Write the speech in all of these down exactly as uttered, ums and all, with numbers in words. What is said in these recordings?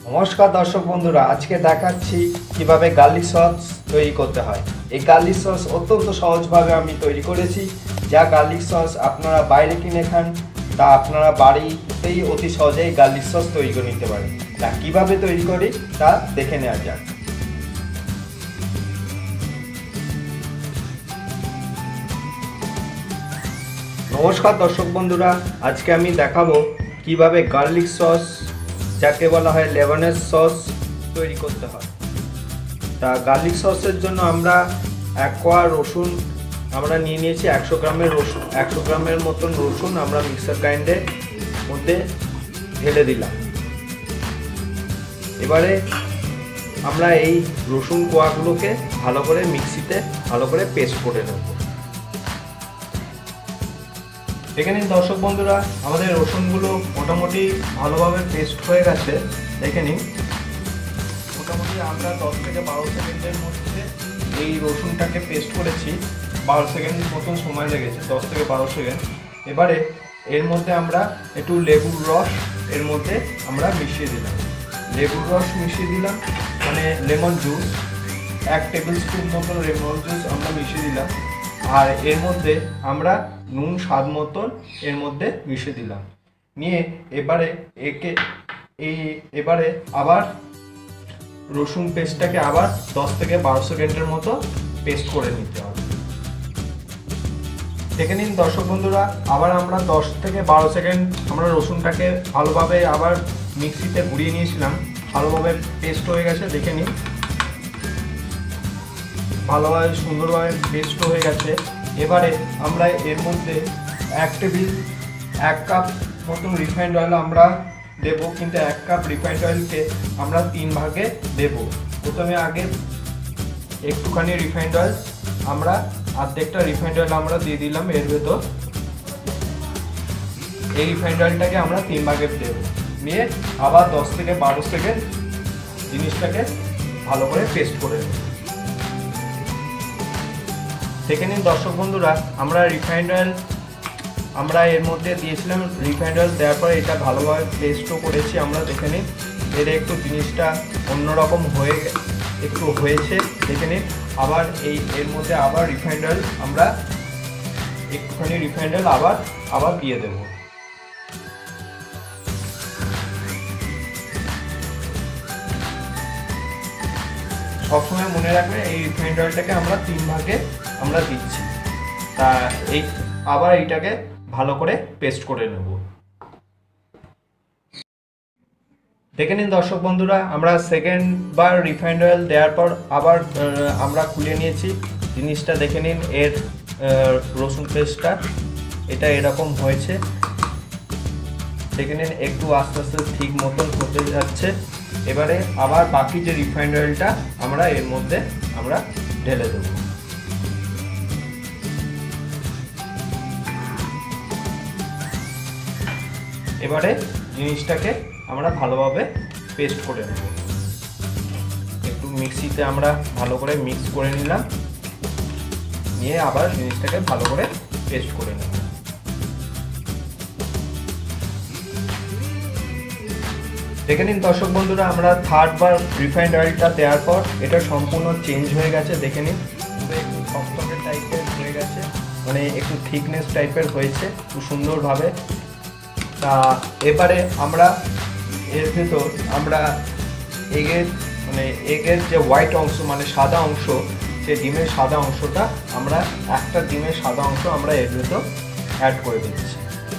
নমস্কার দর্শক বন্ধুরা, আজকে দেখাচ্ছি কিভাবে গার্লিক সস তৈরি করতে হয়। এই গার্লিক সস অত্যন্ত সহজভাবে আমি তৈরি করেছি। যা গার্লিক সস আপনারা বাইরে কিনে খান তা আপনারা বাড়িতেই অতি সহজেই গার্লিক সস তৈরি করে নিতে পারেন। তা কিভাবে তৈরি করি তা দেখে নেওয়া যাক। নমস্কার দর্শক বন্ধুরা, আজকে আমি দেখাবো কিভাবে গার্লিক সস, যাকে বলা হয় লেবানন সস, তৈরি করতে হয়। তা গার্লিক সসের জন্য আমরা এক কোয়া রসুন আমরা নিয়ে নিয়েছি। একশো গ্রামের রসুন একশো গ্রামের মতন রসুন আমরা মিক্সার গ্রাইন্ডারের মধ্যে ঢেলে দিলাম। এবারে আমরা এই রসুন কোয়াগুলোকে ভালো করে মিক্সিতে ভালো করে পেস্ট করে নেব। দেখে নিন দর্শক বন্ধুরা, আমাদের রসুনগুলো মোটামুটি ভালোভাবে পেস্ট হয়ে গেছে। দেখে নিন, মোটামুটি আমরা দশ থেকে বারো সেকেন্ডের মধ্যে এই রসুনটাকে পেস্ট করেছি। বারো সেকেন্ড মতন সময় লেগেছে, দশ থেকে বারো সেকেন্ড। এবারে এর মধ্যে আমরা একটু লেবুর রস এর মধ্যে আমরা মিশিয়ে দিলাম। লেবুর রস মিশিয়ে দিলাম মানে লেমন জুস, এক টেবিল স্পুন মতন লেমন জুস আমরা মিশিয়ে দিলাম। আর এর মধ্যে আমরা নুন স্বাদ মতন এর মধ্যে মিশিয়ে দিলাম। নিয়ে এবারে একে এই এবারে আবার রসুন পেস্টটাকে আবার দশ থেকে বারো সেকেন্ডের মতো পেস্ট করে নিতে হবে। দেখে নিন দর্শক বন্ধুরা, আবার আমরা দশ থেকে বারো সেকেন্ড আমরা রসুনটাকে ভালোভাবে আবার মিক্সিতে ঘুরিয়ে নিয়েছিলাম। ভালোভাবে পেস্ট হয়ে গেছে। দেখে নিন, ভালোভাবে সুন্দরভাবে পেস্ট হয়ে গেছে। এবারে আমরা এর মধ্যে এক টেবিল এক কাপ মতন রিফাইন্ড অয়েল আমরা দেবো, কিন্তু এক কাপ রিফাইন্ড অয়েলকে আমরা তিন ভাগে দেব। প্রথমে আগে একটুখানি রিফাইন্ড অয়েল আমরা অর্ধেকটা রিফাইন্ড অয়েল আমরা দিয়ে দিলাম এর ভেতর। এই রিফাইন্ড অয়েলটাকে আমরা তিন ভাগে দেব। নিয়ে আবার দশ থেকে বারো সেকেন্ড জিনিসটাকে ভালো করে পেস্ট করে নেব। দেখে নিন দর্শক বন্ধুরা, আমরা রিফাইন্ড অয়েল আমরা এর মধ্যে দিয়েছিলাম। রিফাইন্ড অয়েল দেওয়ার পরে এটা ভালোভাবে পেস্টও করেছি আমরা। দেখে নিন, এর একটু জিনিসটা অন্যরকম হয়ে একটু হয়েছে। দেখে নিন, আবার এই এর মধ্যে আবার রিফাইন্ড অয়েল আমরা একটুখানি রিফাইন্ড অয়েল আবার আবার দিয়ে দেব। সবসময় মনে রাখবে এই রিফাইন্ড অয়েলটাকে আমরা তিন ভাগে আমরা দিচ্ছি। তা এই আবার এইটাকে ভালো করে পেস্ট করে নেব। দেখে নিন দর্শক বন্ধুরা, আমরা সেকেন্ড বার রিফাইন্ড অয়েল দেওয়ার পর আবার আমরা খুলে নিয়েছি জিনিসটা। দেখে নিন, এর রসুন পেস্টটা এটা এরকম হয়েছে। দেখে নিন, একটু আস্তে আস্তে ঠিক মতন হতে যাচ্ছে। এবারে আবার বাকি যে রিফাইন্ড অয়েলটা আমরা এর মধ্যে আমরা ঢেলে দেব। এবারে জিনিসটাকে আমরা ভালোভাবে পেস্ট করে নেব। একটু মিক্সিতে আমরা ভালো করে মিক্স করে নিলাম। নিয়ে আবার জিনিসটাকে ভালো করে পেস্ট করে নেব। দেখে নিন দর্শক বন্ধুরা, আমরা থার্ড বার রিফাইন্ড অয়েলটা দেওয়ার পর এটা সম্পূর্ণ চেঞ্জ হয়ে গেছে। দেখে নিন, একটু থকথকে টাইপের হয়ে গেছে, মানে একটু থিকনেস টাইপের হয়েছে খুব সুন্দরভাবে। তা এবারে আমরা এর ভেতর আমরা এগের মানে এগের যে হোয়াইট অংশ মানে সাদা অংশ, সে ডিমের সাদা অংশটা আমরা একটা ডিমের সাদা অংশ আমরা এর ভেতর অ্যাড করে দিচ্ছি।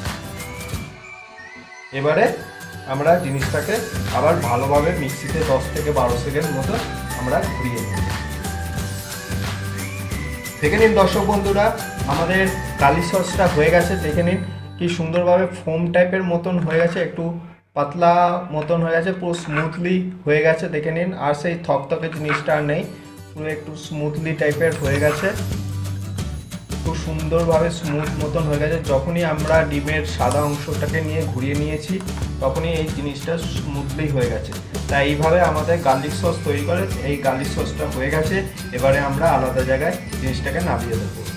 এবারে আমরা জিনিসটাকে আবার ভালোভাবে মিক্সিতে দশ থেকে বারো সেকেন্ড মতো আমরা ঘুরিয়ে নেব। দেখে নিন দর্শক বন্ধুরা, আমাদের গার্লিক সসটা হয়ে গেছে। দেখে নিন কি সুন্দরভাবে ফোম টাইপের মতন হয়ে গেছে, একটু পাতলা মতন হয়ে গেছে, পুরো স্মুথলি হয়ে গেছে। দেখে নিন, আর সেই থকথকে জিনিসটা আর নেই, পুরো একটু স্মুথলি টাইপের হয়ে গেছে, খুব সুন্দরভাবে স্মুথ মতন হয়ে গেছে। যখনই আমরা ডিমের সাদা অংশটাকে নিয়ে ঘুরিয়ে নিয়েছি তখনই এই জিনিসটা স্মুথলি হয়ে গেছে। তাই এইভাবে আমাদের গার্লিক সস তৈরি করে। এই গার্লিক সসটা হয়ে গেছে। এবারে আমরা আলাদা জায়গায় জিনিসটাকে নামিয়ে দেবো।